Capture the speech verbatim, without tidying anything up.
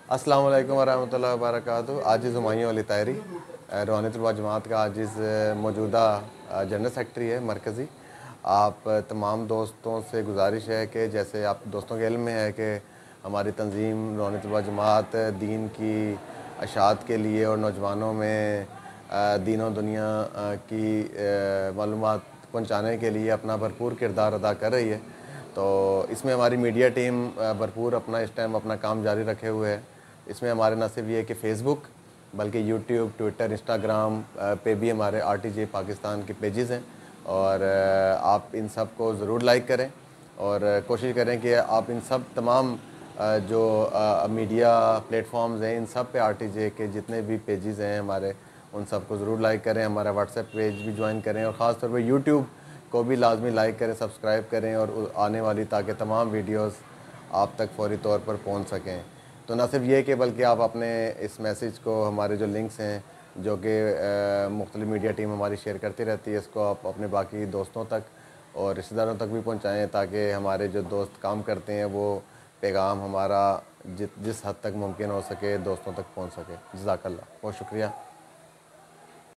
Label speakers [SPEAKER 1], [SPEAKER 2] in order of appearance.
[SPEAKER 1] अस्सलाम वालेकुम वरहमतुल्लाहि वबरकातुहू। आजिज़ हुमायूं अली तायरी रूहानी तलबा जमात का आजिज़ मौजूदा जनरल सेक्रेटरी है मरकज़ी। आप तमाम दोस्तों से गुजारिश है कि जैसे आप दोस्तों के इल्म में है कि हमारी तंजीम रूहानी तलबा जमात दीन की अशात के लिए और नौजवानों में दीन और दुनिया की मालूमात पहुँचाने के लिए अपना भरपूर किरदार अदा कर रही है। तो इसमें हमारी मीडिया टीम भरपूर अपना इस टाइम अपना काम जारी रखे हुए है। इसमें हमारे न सिर्फ ये कि फ़ेसबुक बल्कि यूट्यूब, ट्विटर, इंस्टाग्राम पे भी हमारे आर टी जे पाकिस्तान के पेजेस हैं और आप इन सब को ज़रूर लाइक करें और कोशिश करें कि आप इन सब तमाम जो मीडिया प्लेटफॉर्म्स हैं इन सब पे आर टी जे के जितने भी पेजेस हैं हमारे उन सब को ज़रूर लाइक करें। हमारा व्हाट्सएप पेज भी ज्वाइन करें और ख़ास तौर पर यूट्यूब को भी लाजमी लाइक करें, सब्सक्राइब करें और आने वाली ताकि तमाम वीडियोस आप तक फौरी तौर पर पहुंच सकें। तो न सिर्फ ये कि बल्कि आप अपने इस मैसेज को हमारे जो लिंक्स हैं जो कि मुख्तलिफ मीडिया टीम हमारी शेयर करती रहती है, इसको आप अपने बाकी दोस्तों तक और रिश्तेदारों तक भी पहुँचाएँ ताकि हमारे जो दोस्त काम करते हैं वो पैगाम हमारा जिस जिस हद तक मुमकिन हो सके दोस्तों तक पहुँच सके। जज़ाकल्लाह, बहुत शुक्रिया।